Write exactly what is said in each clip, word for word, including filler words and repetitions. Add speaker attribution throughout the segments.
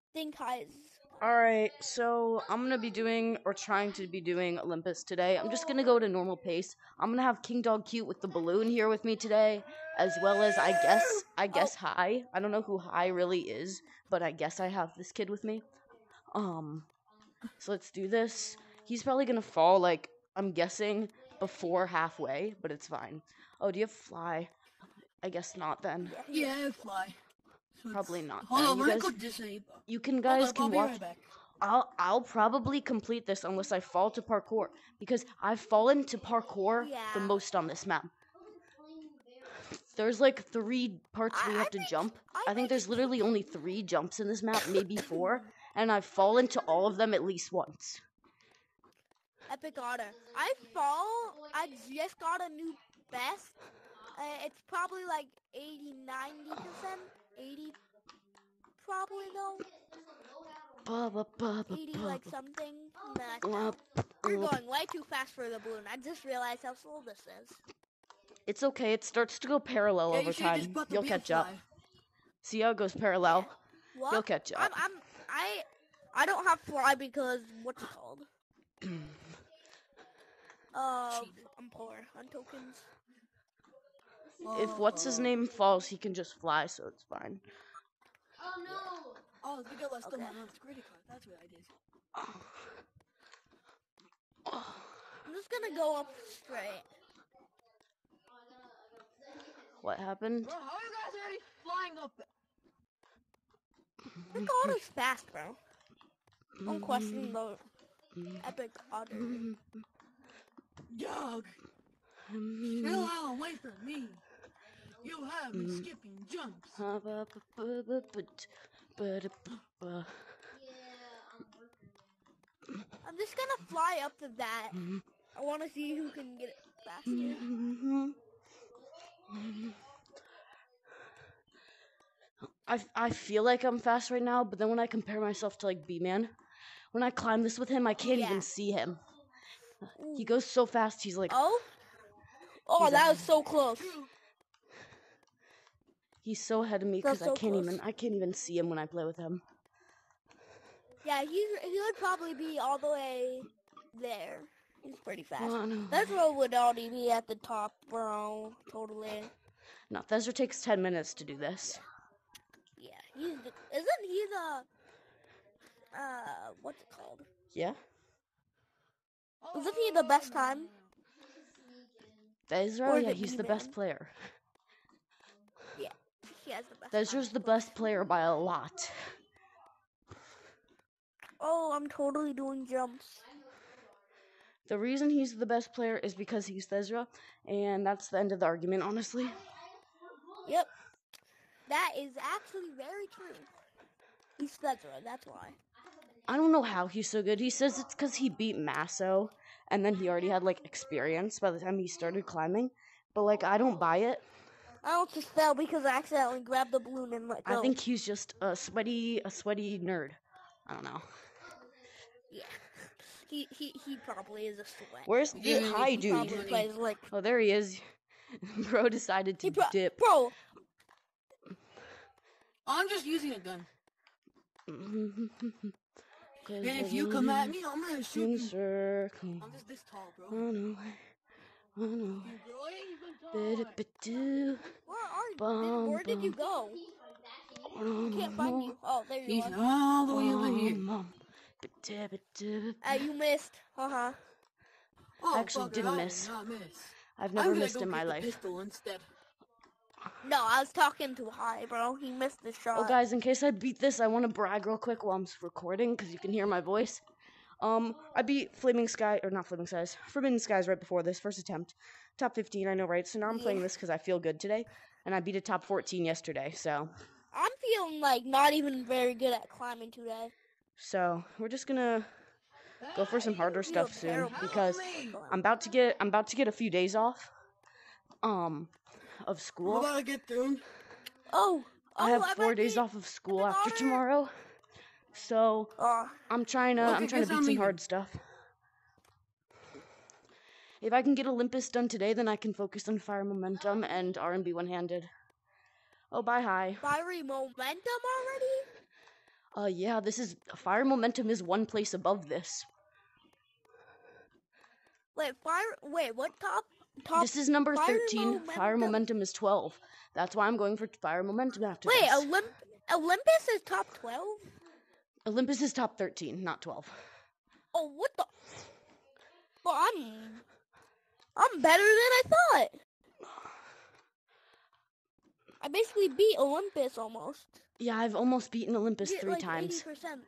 Speaker 1: think High is.
Speaker 2: Alright, so I'm gonna be doing, or trying to be doing, Olympus today. I'm just gonna go at a normal pace. I'm gonna have King Dog Cute with the balloon here with me today, as well as, I guess, I
Speaker 1: Oh,
Speaker 2: guess High. I don't know who High really is, but I guess I have this kid with me. Um, so let's do this. He's probably gonna fall, like, I'm guessing, before halfway, but it's fine. Oh, do you have Fly? I guess not then.
Speaker 1: yeah, he does.
Speaker 3: Yeah, fly. So
Speaker 2: Probably
Speaker 3: it's,
Speaker 2: not
Speaker 3: hold
Speaker 2: then.
Speaker 3: on,
Speaker 2: You
Speaker 3: let me
Speaker 2: guys,
Speaker 3: go disable.
Speaker 2: you can,
Speaker 3: Hold
Speaker 2: guys
Speaker 3: up, I'll
Speaker 2: can
Speaker 3: be
Speaker 2: watch.
Speaker 3: right back.
Speaker 2: I'll I'll probably complete this unless I fall to parkour because I've fallen to parkour
Speaker 1: Yeah.
Speaker 2: the most on this map. There's like three parts
Speaker 1: I,
Speaker 2: where you
Speaker 1: I
Speaker 2: have to
Speaker 1: reached,
Speaker 2: jump.
Speaker 1: I
Speaker 2: I think there's
Speaker 1: reached
Speaker 2: literally only three jumps in this map, maybe four, and I've fallen to all of them at least once.
Speaker 1: Epic Otter. I fall. I just got a new best. Uh, it's probably like eighty, ninety percent. eighty probably though.
Speaker 2: Ba, ba, ba, ba,
Speaker 1: eighty
Speaker 2: ba,
Speaker 1: like
Speaker 2: ba,
Speaker 1: something. Max
Speaker 2: ba,
Speaker 1: out. You're
Speaker 2: ba.
Speaker 1: going way too fast for the balloon. I just realized how slow this is.
Speaker 2: It's okay. It starts to go parallel
Speaker 3: Yeah,
Speaker 2: over
Speaker 3: you should
Speaker 2: time.
Speaker 3: just put the
Speaker 2: You'll
Speaker 3: wheel
Speaker 2: catch up.
Speaker 3: fly.
Speaker 2: See how it goes parallel?
Speaker 1: What?
Speaker 2: You'll catch
Speaker 1: I'm,
Speaker 2: up.
Speaker 1: I'm, I, I don't have fly because what's it called? Uh, I'm poor on tokens.
Speaker 2: If what's his name falls, he can just fly, so it's fine.
Speaker 3: Oh, it's because I stole
Speaker 1: Okay.
Speaker 3: my mom's credit card. That's what I did.
Speaker 1: I'm just gonna go up straight.
Speaker 2: What happened?
Speaker 3: Bro, how are you guys already flying up?
Speaker 1: Epic Otter's fast, bro. Don't question the Epic Otter.
Speaker 3: Dog, chill out away from me. You have me skipping jumps.
Speaker 1: I'm just gonna fly up to that. I want to see who can get it faster.
Speaker 2: I, I feel like I'm fast right now, but then when I compare myself to like B-Man, when I climb this with him, I can't
Speaker 1: Yeah.
Speaker 2: even see him. He
Speaker 1: Ooh.
Speaker 2: goes so fast, he's like,
Speaker 1: Oh? Oh,
Speaker 2: He's
Speaker 1: that
Speaker 2: ahead.
Speaker 1: was so close.
Speaker 2: he's so ahead of me
Speaker 1: That's
Speaker 2: because
Speaker 1: so
Speaker 2: I can't
Speaker 1: close.
Speaker 2: even, I can't even see him when I play with him.
Speaker 1: Yeah, he's, he would probably be all the way there. He's pretty fast.
Speaker 2: Oh, no.
Speaker 1: Thezro would already be at the top, bro. Totally.
Speaker 2: No, Thezra takes ten minutes to do this.
Speaker 1: Yeah, he's the, isn't he the, uh, what's it called?
Speaker 2: Yeah?
Speaker 1: Isn't he the best time?
Speaker 2: Thezra?
Speaker 1: Or is
Speaker 2: Yeah,
Speaker 1: it
Speaker 2: he's the
Speaker 1: B-Man?
Speaker 2: best player.
Speaker 1: Yeah, he has the best
Speaker 2: Thezra's
Speaker 1: time.
Speaker 2: the best player by a lot.
Speaker 1: Oh, I'm totally doing jumps.
Speaker 2: The reason he's the best player is because he's Thezra, and that's the end of the argument, honestly.
Speaker 1: Yep. That is actually very true. He's Thezra, that's why.
Speaker 2: I don't know how he's so good. He says it's because he beat Masso, and then he already had, like, experience by the time he started climbing. But, like, I don't buy it.
Speaker 1: I almost just fell because I accidentally grabbed the balloon and let go.
Speaker 2: I think he's just a sweaty, a sweaty nerd. I don't know.
Speaker 1: Yeah. He he he probably is a sweat.
Speaker 2: Where's the
Speaker 3: Yeah,
Speaker 2: hi,
Speaker 3: he
Speaker 2: dude?
Speaker 1: Probably plays like
Speaker 2: Oh, there he is. Bro decided to
Speaker 1: he pro-
Speaker 2: dip.
Speaker 1: bro.
Speaker 3: I'm just using a gun. And if
Speaker 2: If
Speaker 3: you come at me, I'm gonna shoot you.
Speaker 2: circle.
Speaker 3: I'm just this tall, bro.
Speaker 2: I know. I know.
Speaker 3: You bro, I ain't even tall.
Speaker 2: Bidda-bidoo.
Speaker 1: Where are you?
Speaker 2: Bum,
Speaker 1: Did, where did you
Speaker 2: bum.
Speaker 1: go? I can't find you. Oh, there you
Speaker 3: He's
Speaker 1: are.
Speaker 3: all the way over here.
Speaker 2: Bum, bum. Bidda-bidda.
Speaker 1: Uh, you missed. Uh-huh.
Speaker 3: Oh,
Speaker 2: Actually
Speaker 3: fucker,
Speaker 2: didn't
Speaker 3: I did
Speaker 2: miss.
Speaker 3: not miss.
Speaker 2: I've
Speaker 3: I'm
Speaker 2: never
Speaker 3: gonna
Speaker 2: missed
Speaker 3: go
Speaker 2: in my
Speaker 3: get the
Speaker 2: life.
Speaker 3: pistol instead.
Speaker 1: No, I was talking too high, bro. He missed the shot.
Speaker 2: Oh, guys, in case I beat this, I want to brag real quick while I'm recording, because you can hear my voice. Um, I beat Flaming Sky, or not Flaming Skies, Forbidden Skies right before this, first attempt. Top fifteen, I know, right? So now I'm
Speaker 1: Yeah.
Speaker 2: playing this because I feel good today, and I beat a top fourteen yesterday, so...
Speaker 1: I'm feeling like not even very good at climbing today.
Speaker 2: So, we're just gonna go for some harder
Speaker 1: Feel
Speaker 2: stuff soon,
Speaker 1: terrible.
Speaker 2: because
Speaker 3: me.
Speaker 2: I'm about to get, I'm about to get a few days off, um, of
Speaker 3: We're
Speaker 2: school.
Speaker 3: about to get through.
Speaker 1: Oh, oh
Speaker 2: I have
Speaker 1: I
Speaker 2: four
Speaker 1: might
Speaker 2: days
Speaker 1: be-
Speaker 2: off of school
Speaker 1: Epic
Speaker 2: after
Speaker 1: Otter.
Speaker 2: tomorrow, so
Speaker 1: Oh,
Speaker 2: I'm trying to,
Speaker 3: Okay,
Speaker 2: I'm trying to
Speaker 3: guess
Speaker 2: beat
Speaker 3: I'm
Speaker 2: some
Speaker 3: leaving.
Speaker 2: hard stuff. If I can get Olympus done today, then I can focus on Fire Momentum and R and B one-handed. Oh, bye, hi.
Speaker 1: fiery momentum already?
Speaker 2: Uh, yeah, this is fire momentum is one place above this.
Speaker 1: Wait, fire. Wait, what top? Top.
Speaker 2: This is number
Speaker 1: fire
Speaker 2: thirteen.
Speaker 1: momentum.
Speaker 2: Fire momentum is twelve. That's why I'm going for fire momentum after
Speaker 1: Wait,
Speaker 2: this.
Speaker 1: Olymp- Olympus is top twelve?
Speaker 2: Olympus is top thirteen, not twelve.
Speaker 1: Oh, what the? Well, I'm, I'm better than I thought. I basically beat Olympus almost.
Speaker 2: Yeah, I've almost beaten Olympus
Speaker 1: Get
Speaker 2: three
Speaker 1: like
Speaker 2: times.
Speaker 1: eighty percent.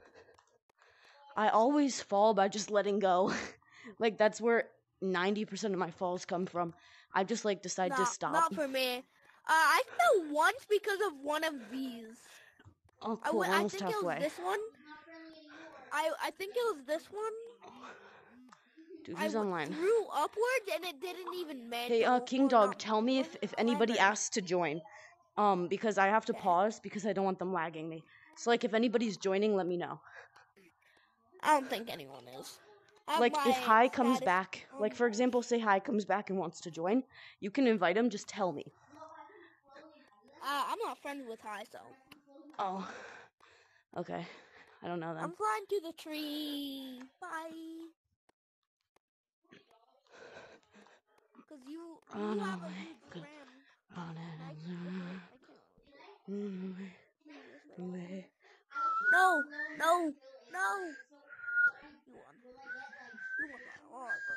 Speaker 2: I always fall by just letting go. Like, that's where ninety percent of my falls come from. I just, like, decide
Speaker 1: Not,
Speaker 2: to stop.
Speaker 1: not for me. Uh, I fell once because of one of these.
Speaker 2: Oh,
Speaker 1: I,
Speaker 2: cool.
Speaker 1: w- I
Speaker 2: Almost
Speaker 1: think it was
Speaker 2: halfway.
Speaker 1: this one. I, I think it was this one.
Speaker 2: Dude,
Speaker 1: I
Speaker 2: who's
Speaker 1: w-
Speaker 2: online?
Speaker 1: threw upwards and it didn't even match.
Speaker 2: Hey, uh, King
Speaker 1: or
Speaker 2: Dog,
Speaker 1: not-
Speaker 2: tell me if, if anybody
Speaker 1: climber.
Speaker 2: asks to join. Um, because I have to
Speaker 1: Okay.
Speaker 2: pause because I don't want them lagging me. So, like, if anybody's joining, let me know.
Speaker 1: I don't think anyone is. I have
Speaker 2: Like, if
Speaker 1: my
Speaker 2: Hi comes
Speaker 1: status
Speaker 2: back,
Speaker 1: on-
Speaker 2: like, for example, say Hi comes back and wants to join, you can invite him, just tell me.
Speaker 1: Uh, I'm not friends with Hi, so.
Speaker 2: Oh. Okay. I don't know then.
Speaker 1: I'm flying to the tree. Bye. Cause you, you
Speaker 2: Run
Speaker 1: have a
Speaker 2: away,
Speaker 1: huge
Speaker 2: 'cause
Speaker 1: ram.
Speaker 2: run
Speaker 1: And I, I
Speaker 2: away,
Speaker 1: can't.
Speaker 2: away.
Speaker 1: No, no, no. You won. You won by a lot, bro.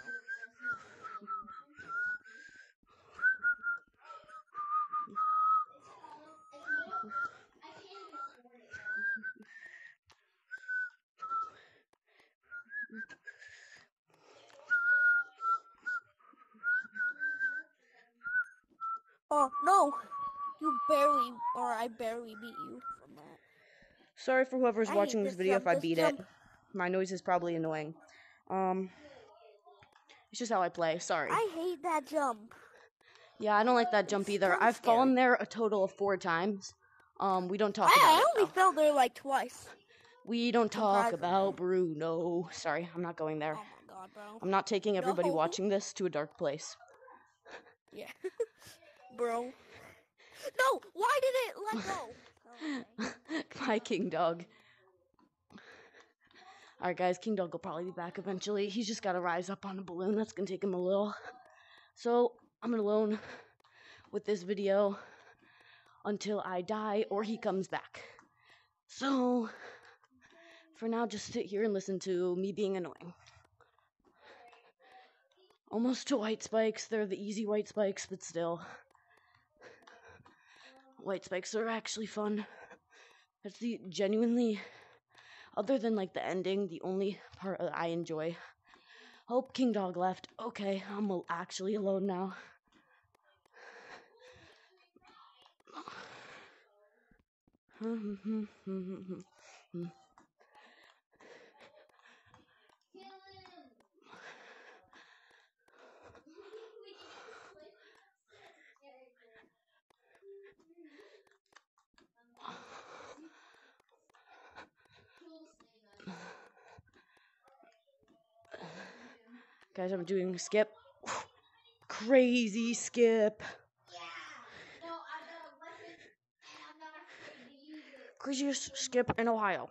Speaker 1: Oh, no. You barely, or I barely beat you from that.
Speaker 2: Sorry for whoever's
Speaker 1: I
Speaker 2: watching
Speaker 1: hate
Speaker 2: this
Speaker 1: this
Speaker 2: video
Speaker 1: jump,
Speaker 2: if I
Speaker 1: this
Speaker 2: beat
Speaker 1: jump.
Speaker 2: it. My noise is probably annoying. Um, it's just how I play. Sorry.
Speaker 1: I hate that jump.
Speaker 2: Yeah, I don't like that jump
Speaker 1: It's
Speaker 2: either.
Speaker 1: kinda
Speaker 2: I've
Speaker 1: scary.
Speaker 2: fallen there a total of four times. Um, we don't talk
Speaker 1: I,
Speaker 2: about
Speaker 1: I
Speaker 2: it,
Speaker 1: only
Speaker 2: though.
Speaker 1: fell there like twice.
Speaker 2: We don't talk
Speaker 1: Surprisingly.
Speaker 2: about Bruno. Sorry, I'm not going there.
Speaker 1: Oh my god, bro.
Speaker 2: I'm not taking everybody
Speaker 1: No.
Speaker 2: watching this to a dark place.
Speaker 1: Yeah. Bro. No, why did it let go? Oh, okay.
Speaker 2: My King Dog. Alright, guys, King Dog will probably be back eventually. He's just got to rise up on a balloon. That's going to take him a little. So, I'm alone with this video until I die or he comes back. So, for now, just sit here and listen to me being annoying. Almost to white spikes. They're the easy white spikes, but still. White spikes are actually fun. That's the genuinely, other than like the ending, the only part that I enjoy. Hope King Dog left. Okay, I'm actually alone now. Guys, I'm doing a skip. Crazy skip. Craziest skip in Ohio.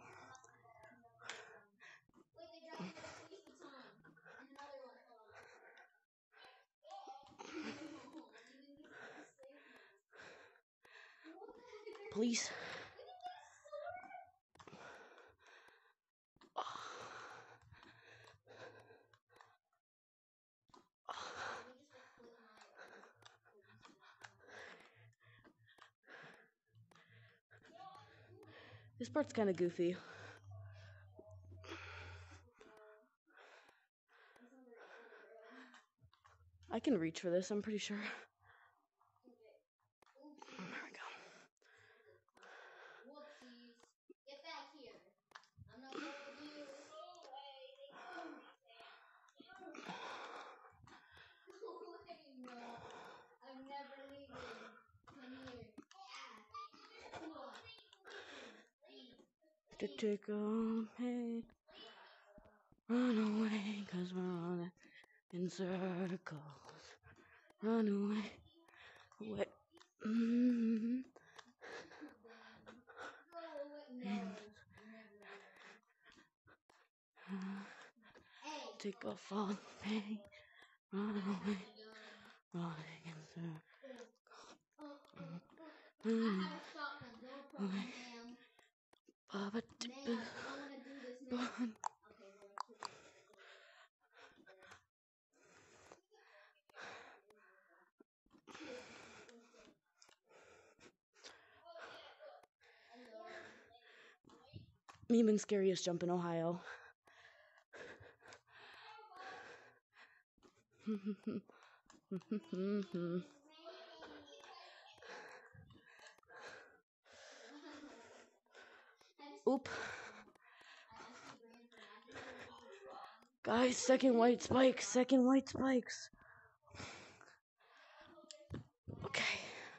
Speaker 2: Please. This part's kind of goofy. I can reach for this, I'm pretty sure. There we go. To take a hey, run away, cause we're running in circles. Run away, away. Mm-hmm. take off all the pain, run away, run against the mm. Baba Me been scariest jump in Ohio. Oop. Guys, second white spikes, second white spikes. Okay.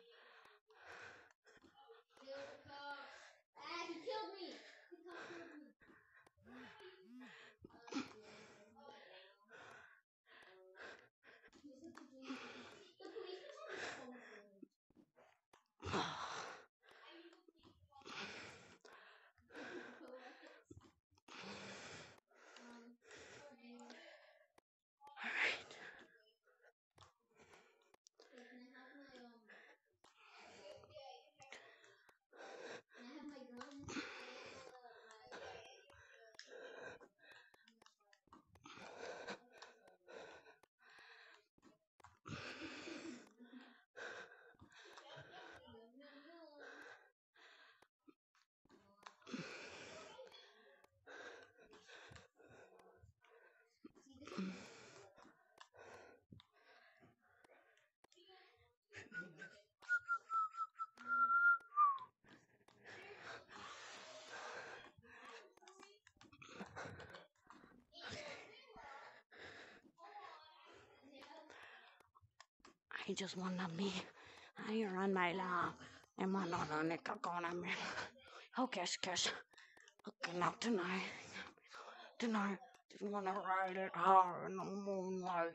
Speaker 2: I just wanna be higher on my love. And my on a nickel gonna be. Oh, kiss, kiss. Looking out tonight. Tonight, just wanna ride it hard in the moonlight.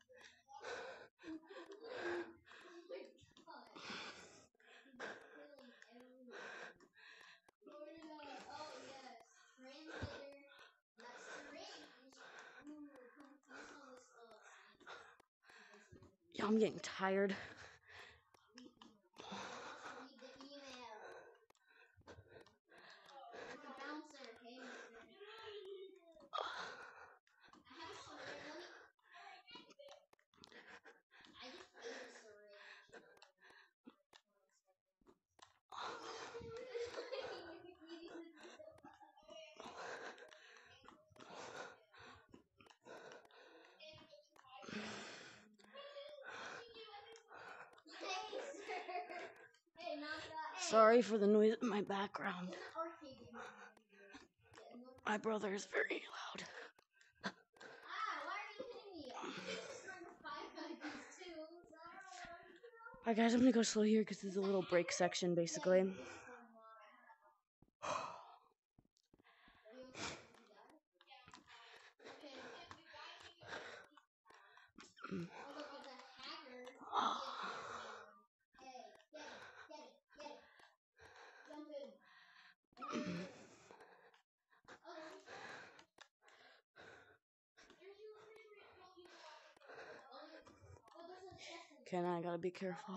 Speaker 2: Yeah, I'm getting tired. Sorry for the noise in my background. My brother is very loud. Alright guys, I'm gonna go slow here because this is a little break section basically. Okay, now I gotta be careful.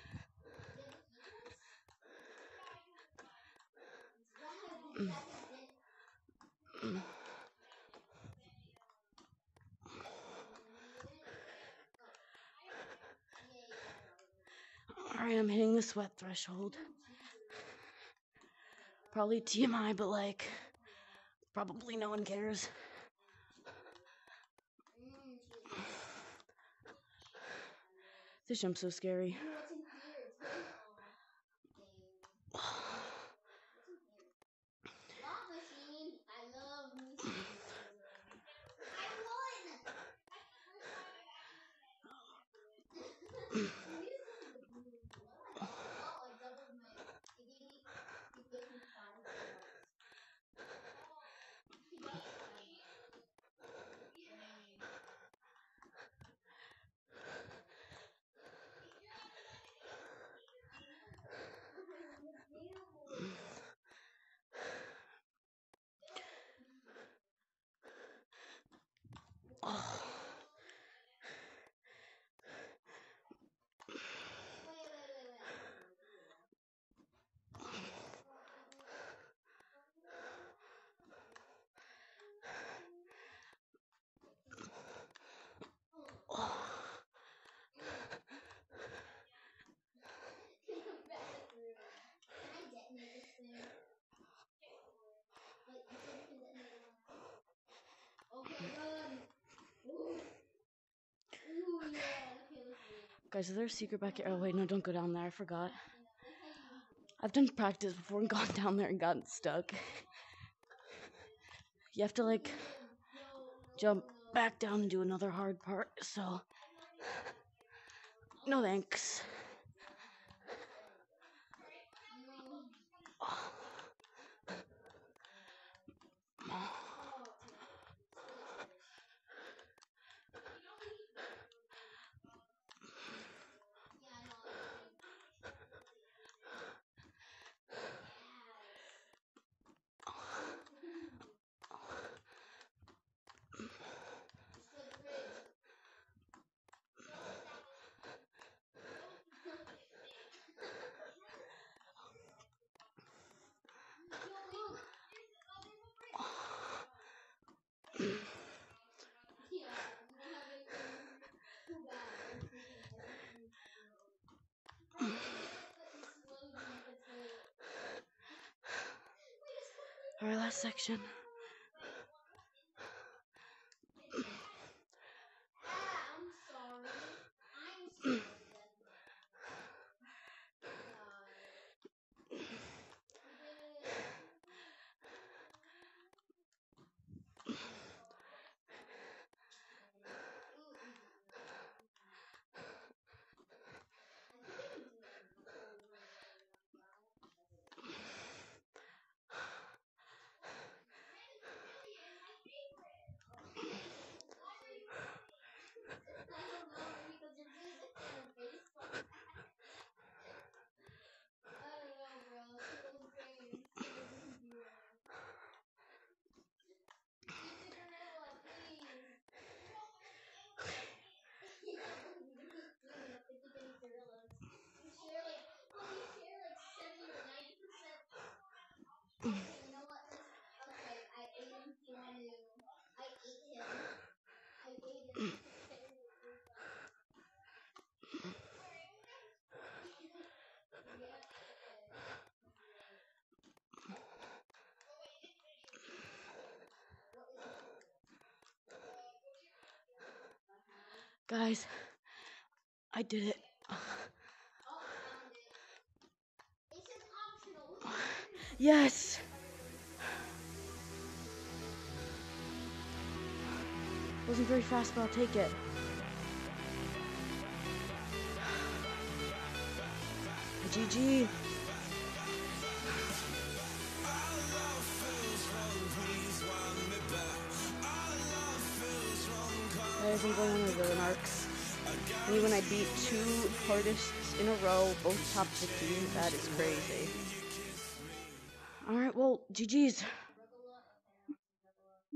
Speaker 2: Alright, I'm hitting the sweat threshold. Probably T M I, but like, probably no one cares. This jump's so scary. Guys, is there a secret back here? Oh, wait, no, don't go down there. I forgot. I've done practice before and gone down there and gotten stuck. You have to, like, jump back down and do another hard part, so... No thanks. Alright, last section. Guys, I did it. Yes! Wasn't very fast, but I'll take it. G G. Guys, I'm going on my villain arcs. And when I beat two artists in a row, both top fifteen, that is crazy. Alright, well, G G's.